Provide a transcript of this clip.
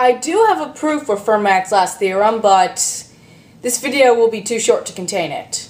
I do have a proof for Fermat's last theorem, but this video will be too short to contain it.